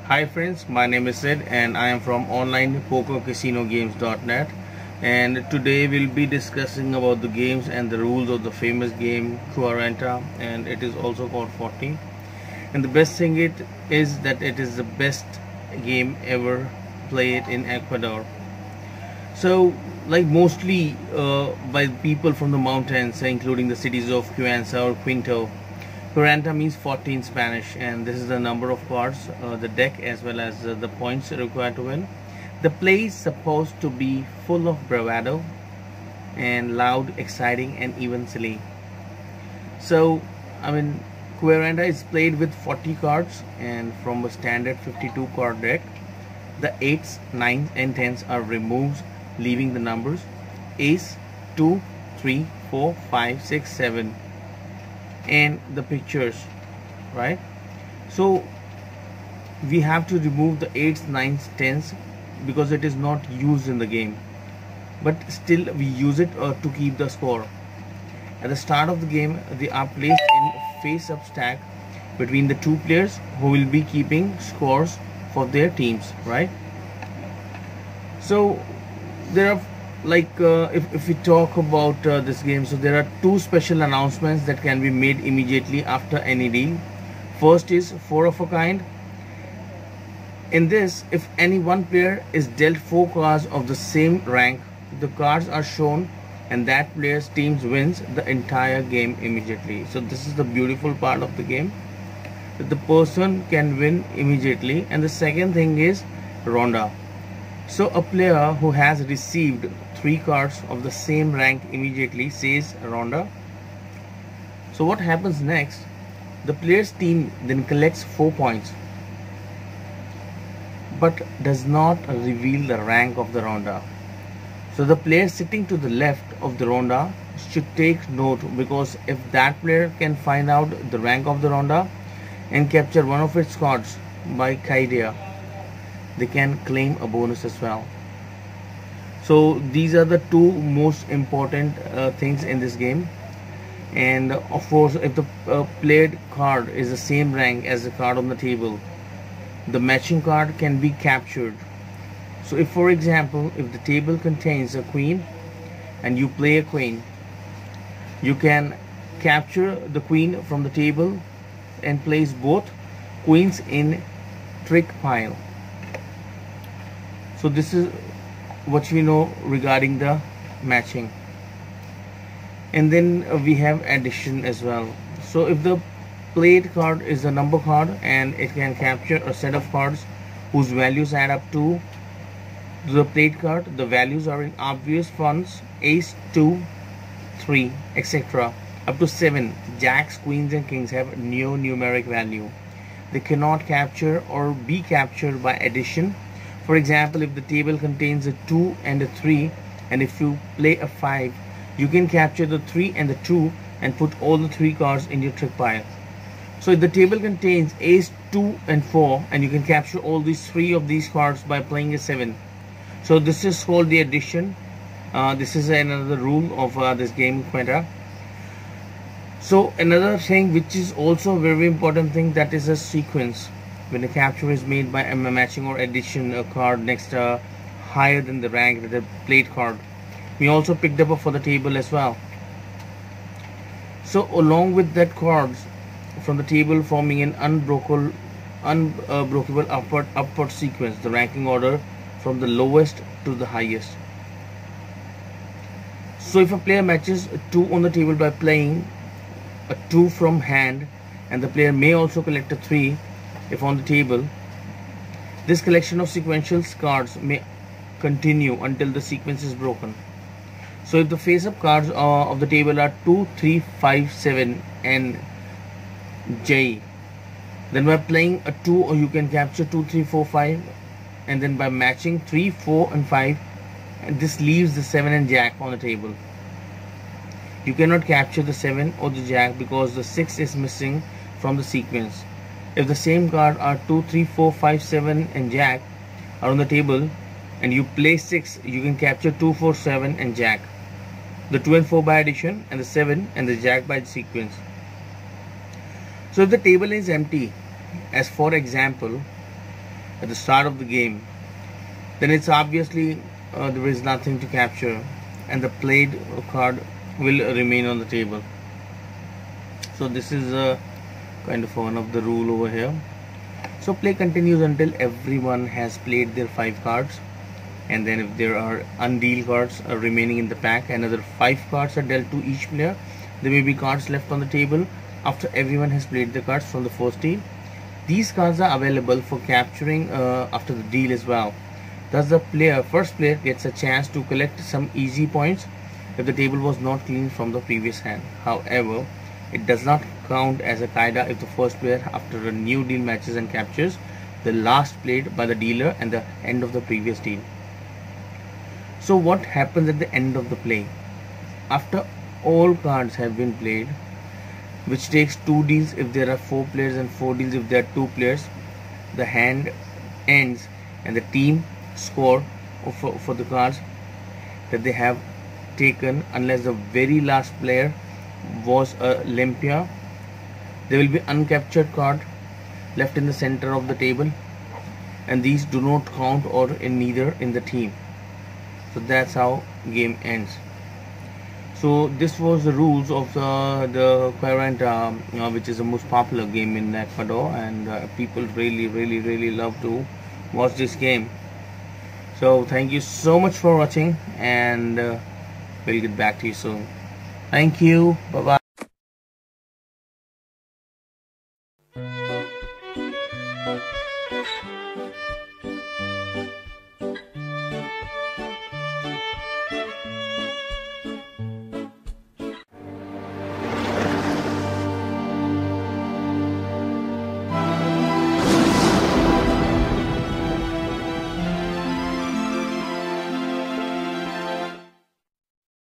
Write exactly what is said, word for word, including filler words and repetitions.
Hi friends, my name is Sid and I am from online poker casino games dot net, and today we'll be discussing about the games and the rules of the famous game Cuarenta, and it is also called forty. And the best thing it is that it is the best game ever played in Ecuador. So like mostly uh, by people from the mountains, including the cities of Cuarenta or Quinto. Cuarenta means forty in Spanish, and this is the number of cards, uh, the deck, as well as uh, the points required to win. The play is supposed to be full of bravado and loud, exciting, and even silly. So, I mean, Cuarenta is played with forty cards, and from a standard fifty-two card deck, the eights, nines, and tens are removed, leaving the numbers ace, two, three, four, five, six, seven. And the pictures, right? So we have to remove the eights, nines, tens because it is not used in the game, but still we use it uh, to keep the score. At the start of the game, they are placed in face-up stack between the two players who will be keeping scores for their teams, right? So there are like uh, if, if we talk about uh, this game, so there are two special announcements that can be made immediately after any deal. First is four of a kind. In this, if any one player is dealt four cards of the same rank, the cards are shown and that player's team wins the entire game immediately. So this is the beautiful part of the game, that the person can win immediately. And the second thing is ronda. So a player who has received three cards of the same rank immediately says ronda. So what happens next? The player's team then collects four points, but does not reveal the rank of the ronda. So the player sitting to the left of the ronda should take note, because if that player can find out the rank of the ronda and capture one of its cards by idea, they can claim a bonus as well. So these are the two most important uh, things in this game. And uh, of course, if the uh, played card is the same rank as the card on the table, the matching card can be captured. So if, for example, if the table contains a queen and you play a queen, you can capture the queen from the table and place both queens in trick pile. So this is what we know regarding the matching. And then uh, we have addition as well. So if the played card is a number card and it can capture a set of cards whose values add up to the played card, the values are in obvious fonts: ace, two, three, et cetera up to seven. Jacks, queens, and kings have no numeric value. They cannot capture or be captured by addition. For example, if the table contains a two and a three, and if you play a five, you can capture the three and the two and put all the three cards in your trick pile. So if the table contains ace, two, and four, and you can capture all these three of these cards by playing a seven. So this is called the addition. Uh, this is another rule of uh, this game, Cuarenta. So another thing which is also a very important thing, that is a sequence. When a capture is made by a matching or addition a card next uh, higher than the rank that the played card, we also picked up for the table as well. So along with that cards from the table forming an unbreakable, unbreakable upward upward sequence, the ranking order from the lowest to the highest. So if a player matches a two on the table by playing a two from hand, and the player may also collect a three if on the table, this collection of sequential cards may continue until the sequence is broken. So if the face-up cards uh, of the table are two, three, five, seven, and J, then by playing a two, or you can capture two, three, four, five, and then by matching three, four, and five, and this leaves the seven and jack on the table. You cannot capture the seven or the jack because the six is missing from the sequence. If the same card are two, three, four, five, seven, and jack are on the table, and you play six, you can capture two, four, seven, and jack. The two and four by addition, and the seven and the jack by the sequence. So if the table is empty, as for example, at the start of the game, then it's obviously uh, there is nothing to capture and the played card will remain on the table. So this is a kind of one of the rule over here. So play continues until everyone has played their five cards, and then if there are undealt cards uh, remaining in the pack, another five cards are dealt to each player. There may be cards left on the table after everyone has played the cards from the first deal. These cards are available for capturing uh, after the deal as well. Thus the player, first player gets a chance to collect some easy points if the table was not cleaned from the previous hand. However, it does not count as a qaida if the first player, after a new deal, matches and captures the last played by the dealer and the end of the previous deal. So what happens at the end of the play? After all cards have been played, which takes two deals if there are four players and four deals if there are two players, the hand ends and the team score for, for the cards that they have taken, unless the very last player was a limpia. There will be uncaptured card left in the center of the table, and these do not count or in neither in the team. So that's how game ends. So this was the rules of the, the Cuarenta, uh, which is the most popular game in Ecuador, and uh, people really really really love to watch this game. So thank you so much for watching, and uh, we'll get back to you soon. Thank you. Bye bye.